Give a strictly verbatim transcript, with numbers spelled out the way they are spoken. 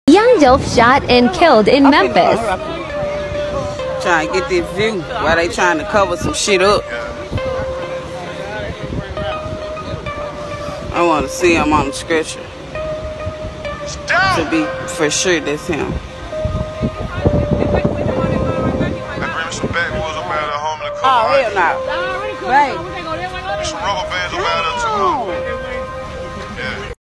Young Dolph shot and killed in I'm Memphis. Trying to get this view while they trying to cover some shit up. I want to see him on the stretcher. To be for sure that's him. Oh, hell no. Babe. Some rubber bands up out there too.